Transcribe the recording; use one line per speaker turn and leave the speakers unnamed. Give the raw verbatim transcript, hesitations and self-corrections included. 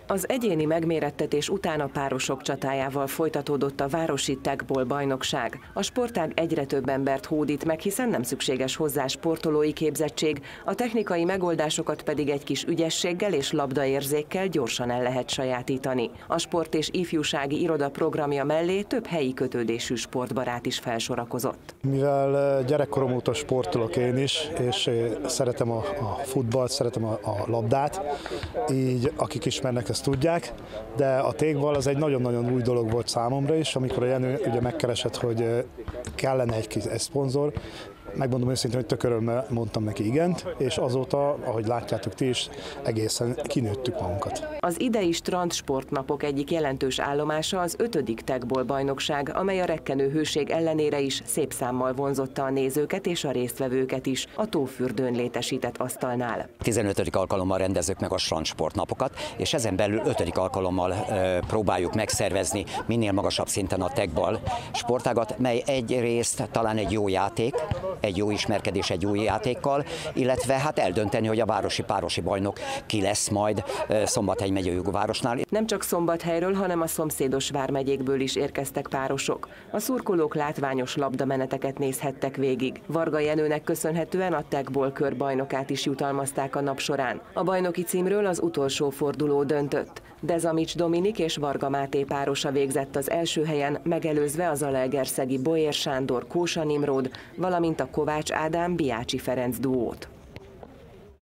Az egyéni megmérettetés után a párosok csatájával folytatódott a városi tagból bajnokság. A sportág egyre több embert hódít meg, hiszen nem szükséges hozzá sportolói képzettség, a technikai megoldásokat pedig egy kis ügyességgel és labdaérzékkel gyorsan el lehet sajátítani. A Sport és Ifjúsági Iroda programja mellé több helyi kötődésű sportbarát is felsorakozott.
Mivel gyerekkorom óta sportolok én is, és szeretem a, a futballt, szeretem a, a labdát, így akik ismernek, ezt tudják, de a tégball az egy nagyon-nagyon új dolog volt számomra is, amikor a Jenő ugye megkeresett, hogy kellene egy kis egy szponzor. Megmondom őszintén, hogy tök örömmel mondtam neki igent, és azóta, ahogy látjátok ti is, egészen kinőttük magunkat.
Az idei strandsportnapok egyik jelentős állomása az ötödik tagból bajnokság, amely a rekkenő hőség ellenére is szép számmal vonzotta a nézőket és a résztvevőket is a tófürdőn létesített asztalnál.
tizenötödik alkalommal rendezzük meg a strandsportnapokat, és ezen belül ötödik alkalommal e, próbáljuk megszervezni minél magasabb szinten a tagball sportágat, mely egyrészt talán egy jó játék, egy jó ismerkedés egy új játékkal, illetve hát eldönteni, hogy a városi párosi bajnok ki lesz majd Szombathely megyei városnál.
Nem csak Szombathelyről, hanem a szomszédos vármegyékből is érkeztek párosok. A szurkolók látványos labdameneteket nézhettek végig. Varga Jenőnek köszönhetően a tagból körbajnokát is jutalmazták a nap során. A bajnoki címről az utolsó forduló döntött. Dezamics Dominik és Varga Máté párosa végzett az első helyen, megelőzve az zalaegerszegi Boér Sándor Kósa Nimród, valamint a Kovács Ádám Biácsi Ferenc duót.